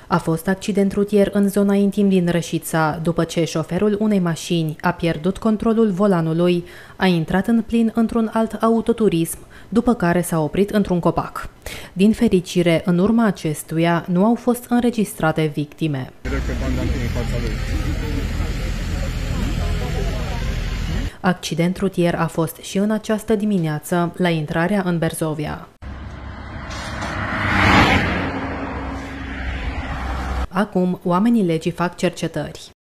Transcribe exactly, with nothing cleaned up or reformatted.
A fost accident rutier în zona Intim din Rășița, după ce șoferul unei mașini a pierdut controlul volanului, a intrat în plin într-un alt autoturism, după care s-a oprit într-un copac. Din fericire, în urma acestuia, nu au fost înregistrate victime. Accident rutier a fost și în această dimineață, la intrarea în Berzovia. Acum, oamenii legii fac cercetări.